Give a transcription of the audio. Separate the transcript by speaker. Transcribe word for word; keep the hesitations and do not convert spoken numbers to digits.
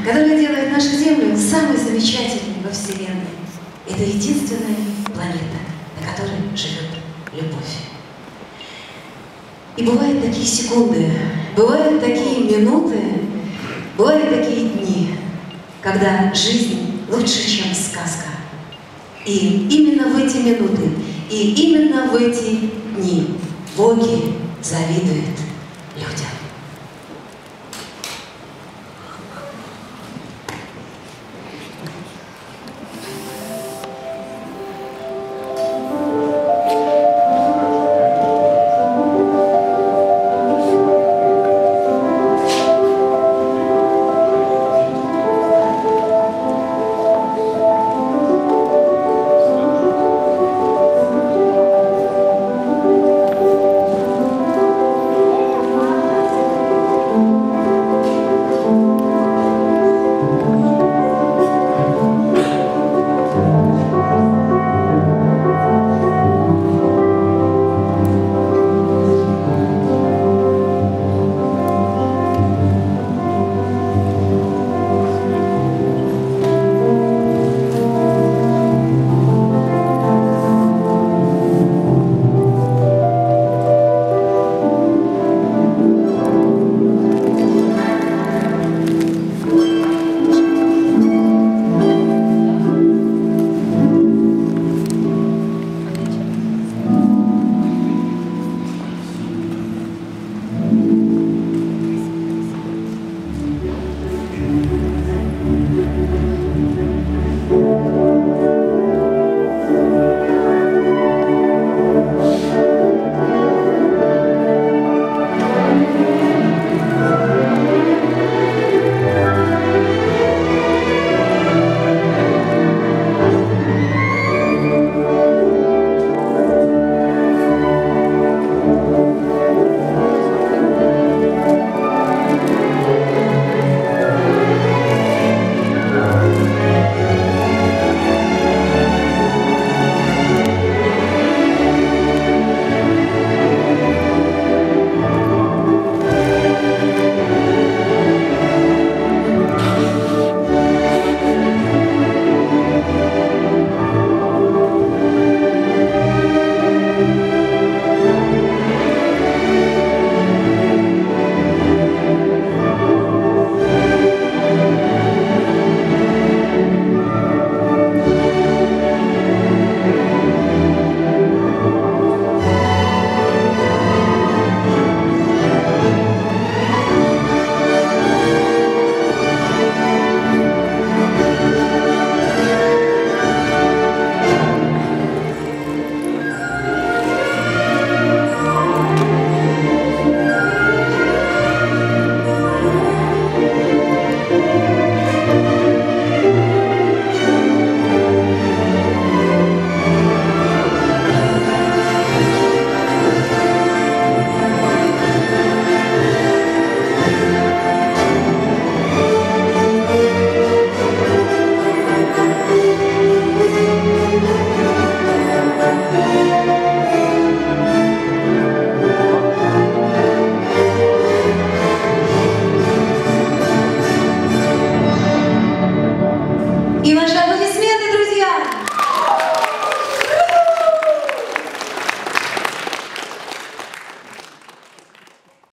Speaker 1: которая делает нашу Землю самой замечательной во Вселенной. Это единственная планета, на которой живет любовь. И бывают такие секунды, бывают такие минуты, бывают такие дни, когда жизнь лучше, чем сказка. И именно в эти минуты, и именно в эти дни боги завидуют людям.